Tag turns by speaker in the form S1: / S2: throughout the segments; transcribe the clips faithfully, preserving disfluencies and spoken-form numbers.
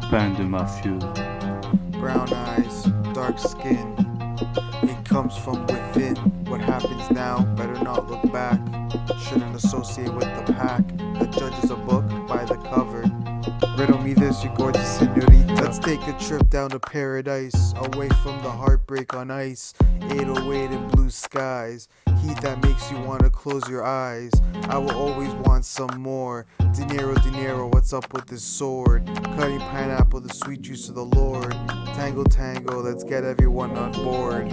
S1: copain de Mafieux.
S2: Brown eyes, dark skin, it comes from within. What happens now, better not look back. Shouldn't associate with the pack that judges a book by the cover. Riddle me this, you gorgeous senorita. Let's take a trip down to paradise, away from the heartbreak on ice. eight oh eight in blue skies, heat that makes you want to close your eyes. I will always want some more. Dinero, dinero, what's up with this sword? Cutting pineapple, the sweet juice of the Lord. Tango, tango, let's get everyone on board.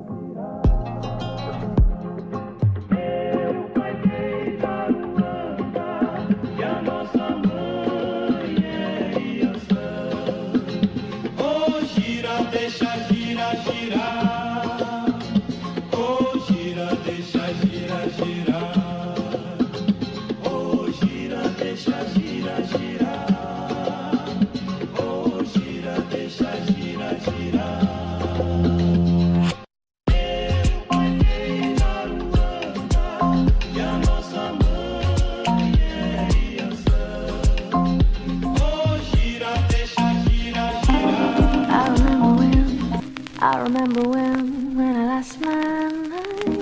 S3: I remember when, when I lost my mind.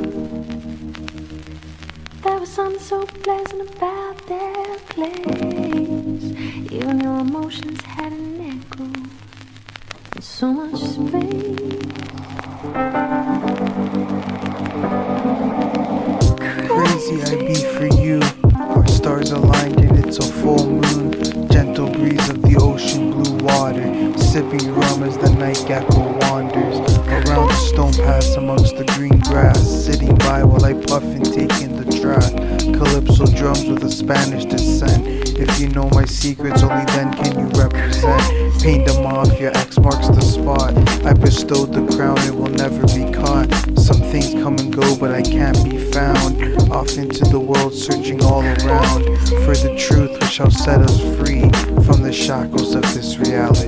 S3: There was something so pleasant about that place. Even your emotions had an echo and so much space.
S2: Crazy I be for you. Our stars aligned and it's a full moon. Gentle breeze of the ocean blue water, sipping rum as the night gecko wanders around the stone paths amongst the green grass, sitting by while I puff and take in the track. Calypso drums with a Spanish descent. If you know my secrets, only then can you represent. Paint the mafia, X marks the spot. I bestowed the crown, it will never be caught. Some things come and go, but I can't be found. Off into the world, searching all around for the truth which shall set us free from the shackles of this reality.